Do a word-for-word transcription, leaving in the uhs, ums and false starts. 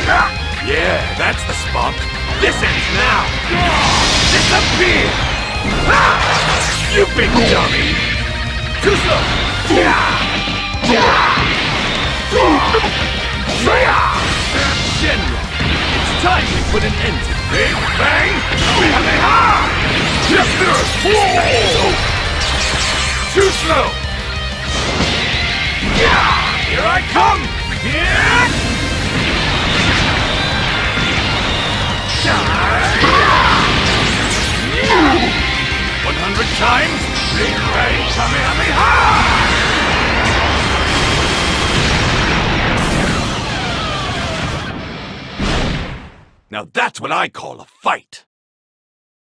Yeah, that's the spot. This ends now. Disappear! You big dummy! Too slow! Shenron, it's time we put an end to Big Bang! Yes, sir! Too slow! Here I come! One hundred times, Big Bang Kamehameha! Now that's what I call a fight!